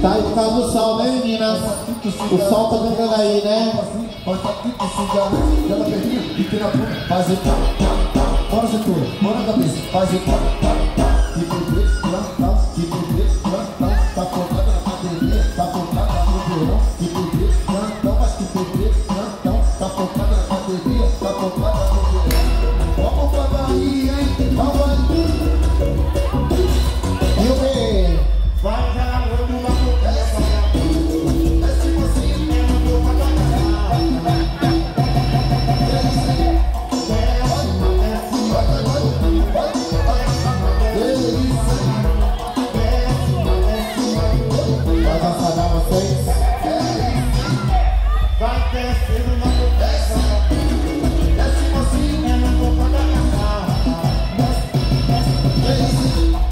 Tá aí por causa do sol, né, meninas? O sol tá pegando aí, né? Faz o tá, bora cintura, bora na cabeça, faz o tá, que bebê, plantão, que bebê, plantão, tá focada na academia, tá focada no verão, que bebê, plantão, mas que bebê, plantão, tá focada na academia, tá focada no verão. Vamos pra Bahia, hein? Vamos aí. E o bê? Vai já, vamos lá pro pé, desce você, vai descendo na cabeça, desce mocinho, eu não vou pagar a casa. Desce, desce,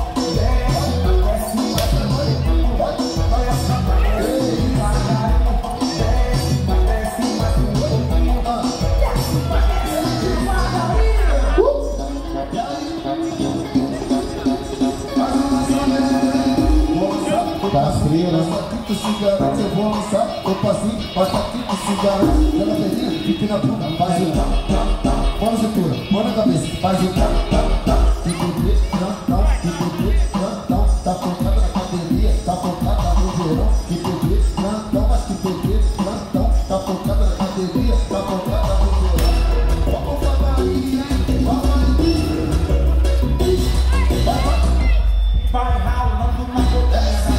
tá frio, né? Passa aqui com cigarro, eu vou almoçar, eu passinho, passa aqui com cigarro, pela pedrinha, fique na bunda, faz o tá, tá, tá, bora na cintura, bora na cabeça, faz o tá, tá, tá, que bebê, plantão, tá focada na academia, tá focada no verão, que bebê, plantão, mas que bebê, plantão, tá focada na academia, tá focada no verão. Vamos pra Bahia, vamos aí, vai ralando na cabeça.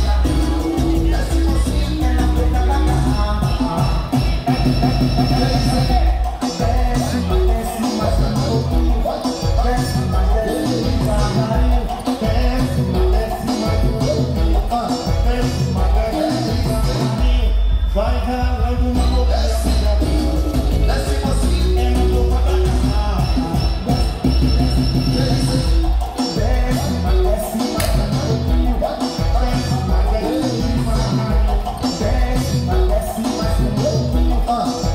Vai ralando na cabeça, desce mocinho, eu não vou pagar a casa. Desce, mas desce mais um pouquinho. Desce, mas desce mais um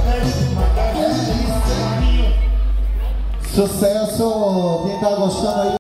pouquinho. Sucesso, quem tá gostando aí.